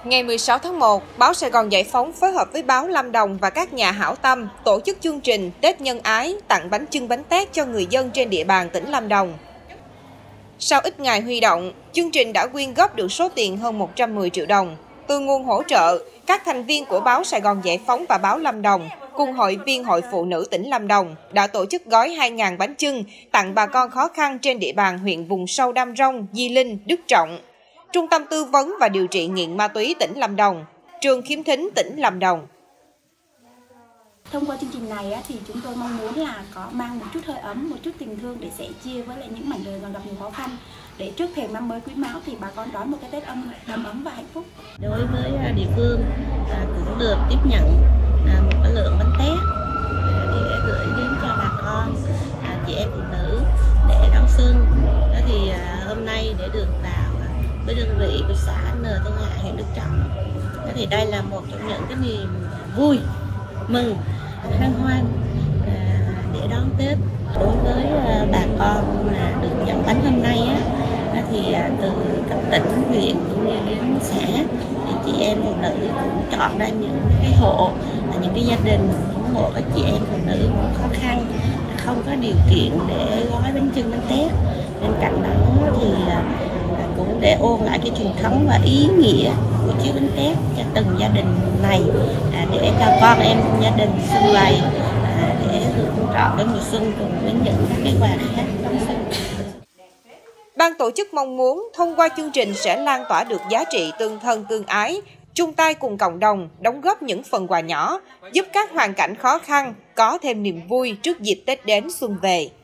Ngày 16 tháng 1, báo Sài Gòn Giải Phóng phối hợp với báo Lâm Đồng và các nhà hảo tâm tổ chức chương trình Tết Nhân Ái tặng bánh chưng bánh tét cho người dân trên địa bàn tỉnh Lâm Đồng. Sau ít ngày huy động, chương trình đã quyên góp được số tiền hơn 110 triệu đồng. Từ nguồn hỗ trợ, các thành viên của báo Sài Gòn Giải Phóng và báo Lâm Đồng cùng Hội viên Hội Phụ nữ tỉnh Lâm Đồng đã tổ chức gói 2.000 bánh chưng tặng bà con khó khăn trên địa bàn huyện vùng sâu Đam Rông, Di Linh, Đức Trọng, Trung tâm Tư vấn và Điều trị nghiện ma túy tỉnh Lâm Đồng, Trường Khiếm Thính tỉnh Lâm Đồng. Thông qua chương trình này thì chúng tôi mong muốn là có mang một chút hơi ấm, một chút tình thương để sẻ chia với lại những mảnh đời còn gặp nhiều khó khăn, để trước thềm năm mới Quý Mão thì bà con đón một cái Tết đầm ấm và hạnh phúc. Đối với địa phương cũng được tiếp nhận một cái lượng bánh tét để gửi đến cho bà con chị em phụ nữ để đón xuân. Đó thì hôm nay để được vào với đơn vị của xã N Tân Hạ, huyện Đức Trọng. Đó thì đây là một trong những cái niềm vui, mừng, hân hoan để đón Tết. Đối với bà con được nhận bánh hôm nay thì từ cấp tỉnh, huyện cũng như đến xã thì chị em phụ nữ cũng chọn ra những cái hộ, những cái gia đình, những hộ các chị em phụ nữ khó khăn, không có điều kiện để gói bánh chưng bánh tét. Bên cạnh đó thì cũng để ôn lại cái truyền thống và ý nghĩa của chiếc bánh tét cho từng gia đình này, để cho con em gia đình xung vầy để hưởng trọn cái mùa xuân cùng với những các cái quà khác trong xuân. Ban tổ chức mong muốn thông qua chương trình sẽ lan tỏa được giá trị tương thân tương ái, chung tay cùng cộng đồng đóng góp những phần quà nhỏ, giúp các hoàn cảnh khó khăn có thêm niềm vui trước dịp Tết đến xuân về.